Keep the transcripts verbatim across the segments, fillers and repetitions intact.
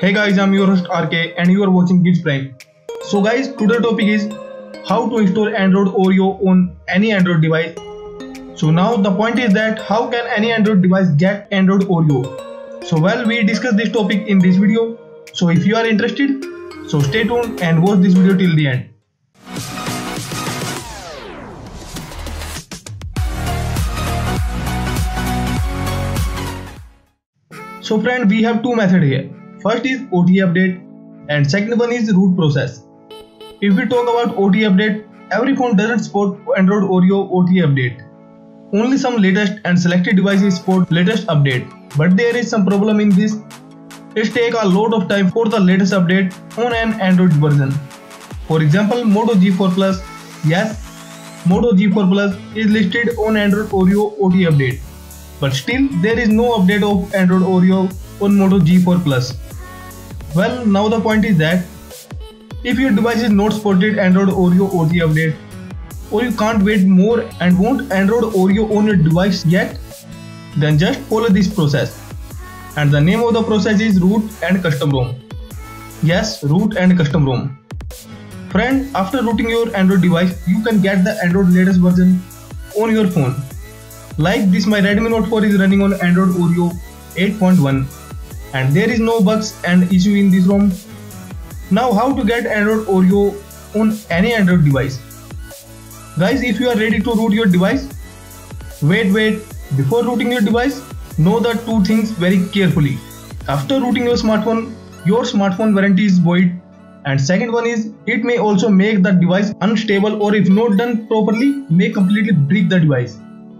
Hey guys, I'm your host R K and you are watching Kids Prime. So guys, today's topic is how to install Android Oreo on any Android device. So now the point is that how can any Android device get Android Oreo? So well, we discuss this topic in this video. So if you are interested, so stay tuned and watch this video till the end. So friend, we have two methods here. First is O T A update and second one is root process. If we talk about O T A update, every phone doesn't support Android Oreo O T A update. Only some latest and selected devices support latest update. But there is some problem in this. It takes a lot of time for the latest update on an Android version. For example, Moto G four Plus. Yes, Moto G four Plus is listed on Android Oreo O T A update. But still there is no update of Android Oreo on Moto G four Plus. Well, now the point is that if your device is not supported Android Oreo O T A update, or you can't wait more and want Android Oreo on your device yet, then just follow this process. And the name of the process is root and custom ROM. Yes, root and custom ROM. Friend, after rooting your Android device, you can get the Android latest version on your phone. Like this, my Redmi Note four is running on Android Oreo eight point one and there is no bugs and issue in this ROM. Now how to get Android Oreo on any Android device? Guys, if you are ready to root your device, wait wait before rooting your device, know the two things very carefully. After rooting your smartphone, your smartphone warranty is void, and second one is it may also make the device unstable, or if not done properly, may completely break the device.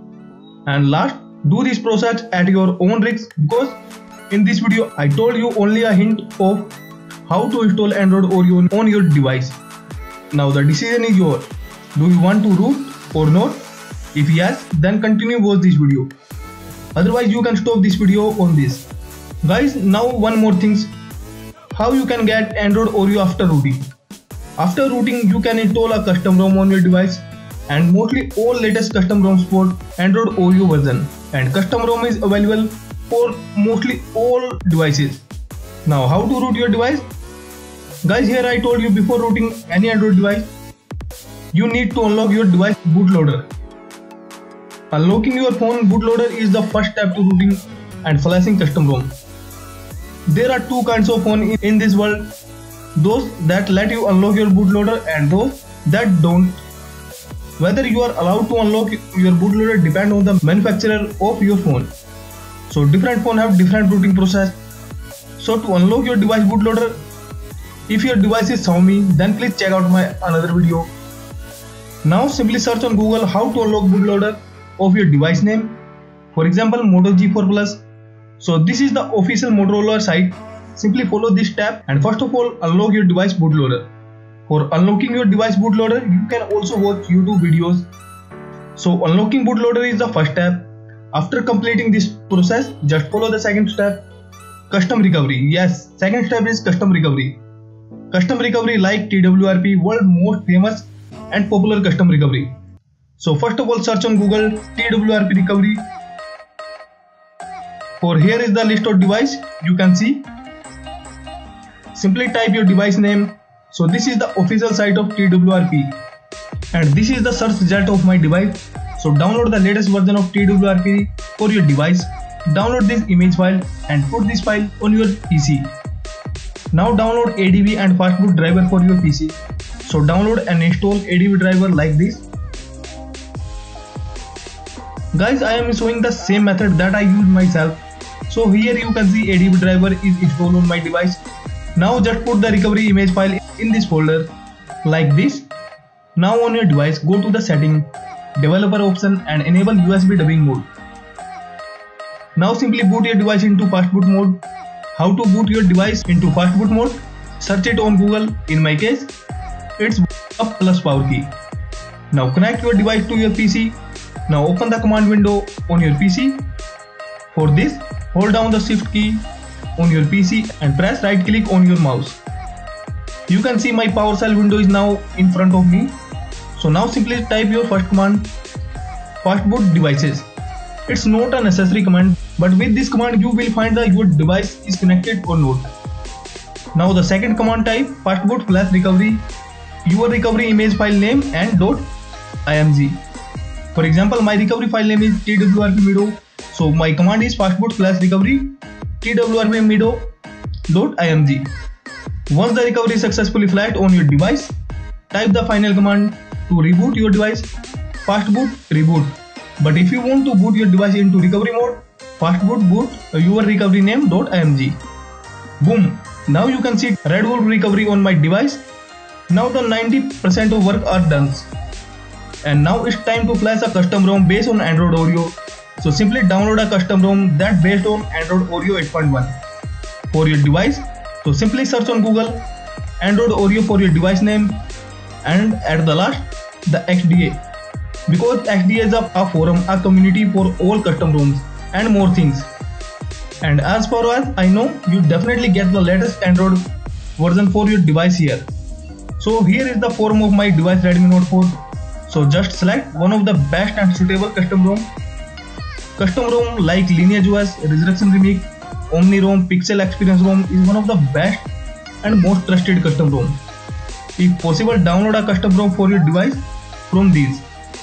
And last, do this process at your own risk, because in this video I told you only a hint of how to install Android Oreo on your device. Now the decision is yours. Do you want to root or not? If yes, then continue watch this video. Otherwise you can stop this video on this. Guys, now one more thing. How you can get Android Oreo after rooting. After rooting you can install a custom ROM on your device. And mostly all latest custom ROM support Android Oreo version, and custom ROM is available for mostly all devices. Now how to root your device? Guys, here I told you before rooting any Android device, you need to unlock your device bootloader. Unlocking your phone bootloader is the first step to rooting and flashing custom ROM. There are two kinds of phone in this world, those that let you unlock your bootloader and those that don't. Whether you are allowed to unlock your bootloader depends on the manufacturer of your phone. So different phones have different rooting process. So to unlock your device bootloader, if your device is Xiaomi, then please check out my another video. Now simply search on Google how to unlock bootloader of your device name. For example, Moto G four Plus. So this is the official Motorola site. Simply follow this step and first of all unlock your device bootloader. For unlocking your device bootloader, you can also watch YouTube videos. So unlocking bootloader is the first step. After completing this process, just follow the second step, custom recovery. Yes, second step is custom recovery. Custom recovery like T W R P, world most famous and popular custom recovery. So first of all search on Google T W R P recovery. For here is the list of device you can see. Simply type your device name. So this is the official site of T W R P and this is the search result of my device. So download the latest version of T W R P for your device. Download this image file and put this file on your P C. Now download A D B and fastboot driver for your P C. So download and install A D B driver like this. Guys, I am showing the same method that I used myself. So here you can see A D B driver is installed on my device. Now just put the recovery image file in this folder like this. Now on your device, go to the setting, developer option and enable U S B dubbing mode. Now simply boot your device into fastboot mode. How to boot your device into fastboot mode? Search it on Google. In my case, it's up plus power key. Now connect your device to your P C. Now open the command window on your P C. For this, hold down the shift key on your P C and press right click on your mouse. You can see my PowerShell window is now in front of me. So now simply type your first command, fastboot devices. It's not a necessary command, but with this command you will find that your device is connected or not. Now the second command type, first boot flash recovery, your recovery image file name and .img. For example, my recovery file name is twrpmido, so my command is fastboot flash recovery twrpmido.img. Once the recovery is successfully flashed on your device, type the final command to reboot your device, fastboot reboot. But if you want to boot your device into recovery mode, fastboot boot your recovery name.img. Boom! Now you can see Red Wolf recovery on my device. Now the ninety percent of work are done. And now it's time to flash a custom ROM based on Android Oreo. So simply download a custom ROM that based on Android Oreo eight point one for your device. So simply search on Google Android Oreo for your device name and at the last the X D A, because X D A is a, a forum, a community for all custom ROMs and more things. And as far as I know, you definitely get the latest Android version for your device here. So here is the forum of my device Redmi Note four. So just select one of the best and suitable custom ROM. Custom ROM like Lineage O S, Resurrection Remake, Omni ROM, Pixel Experience ROM is one of the best and most trusted custom ROM. If possible, download a custom ROM for your device from these.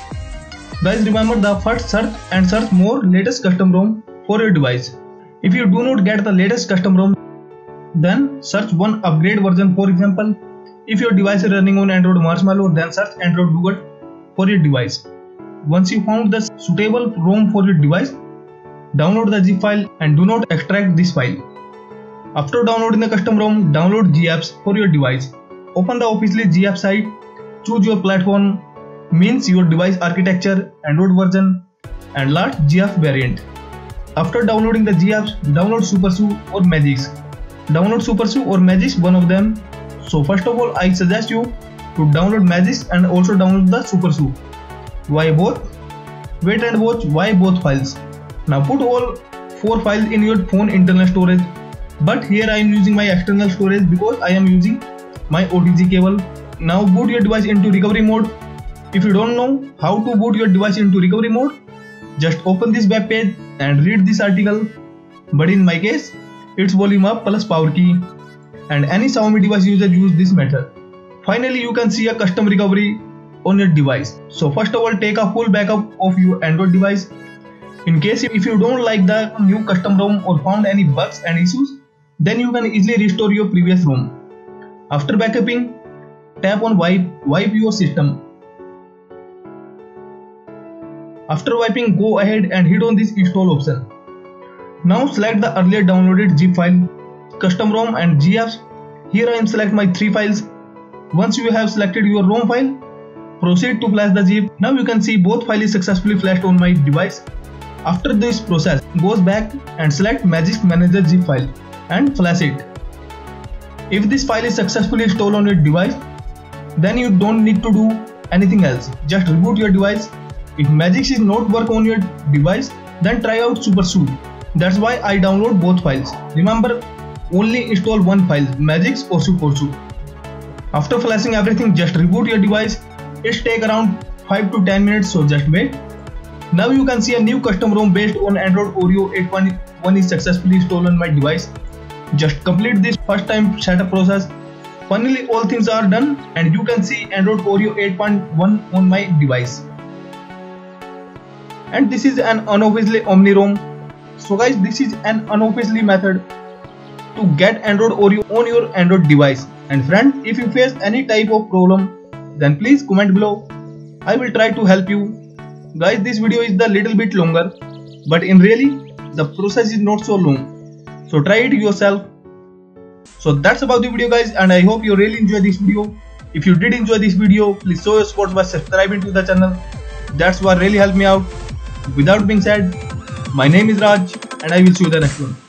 Guys, remember the first search and search more latest custom ROM for your device. If you do not get the latest custom ROM, then search one upgrade version. For example, if your device is running on Android Marshmallow, then search Android Nougat for your device. Once you found the suitable ROM for your device, download the zip file and do not extract this file. After downloading the custom ROM, download G apps for your device. Open the officially G app site, choose your platform, means your device architecture, Android version, and last G app variant. After downloading the G apps, download SuperSU or Magix. Download SuperSU or Magix, one of them. So first of all, I suggest you to download Magix and also download the SuperSU. Why both? Wait and watch why both files. Now put all four files in your phone internal storage, but here I am using my external storage because I am using my O T G cable. Now boot your device into recovery mode. If you don't know how to boot your device into recovery mode, just open this web page and read this article. But in my case, it's volume up plus power key, and any Xiaomi device user use this method. Finally, you can see a custom recovery on your device. So first of all, take a full backup of your Android device. In case if you don't like the new custom ROM or found any bugs and issues, then you can easily restore your previous ROM. After backupping, tap on wipe, wipe your system. After wiping, go ahead and hit on this install option. Now select the earlier downloaded zip file, custom ROM and G apps. Here I am select my three files. Once you have selected your ROM file, proceed to flash the zip. Now you can see both files successfully flashed on my device. After this process, goes back and select Magix Manager zip file and flash it. If this file is successfully installed on your device, then you don't need to do anything else. Just reboot your device. If Magix is not work on your device, then try out SuperSU. That's why I download both files. Remember, only install one file, Magix or SuperSU. After flashing everything, just reboot your device. It takes around five to ten minutes, so just wait. Now you can see a new custom ROM based on Android Oreo eight point one is successfully installed on my device. Just complete this first time setup process. Finally, all things are done and you can see Android Oreo eight point one on my device. And this is an unofficially Omni ROM. So guys, this is an unofficially method to get Android Oreo on your Android device. And friends, if you face any type of problem, then please comment below. I will try to help you. Guys, this video is a little bit longer, but in really, the process is not so long. So try it yourself. So that's about the video guys, and I hope you really enjoyed this video. If you did enjoy this video, please show your support by subscribing to the channel. That's what really helped me out. Without being said, my name is Raj and I will see you in the next one.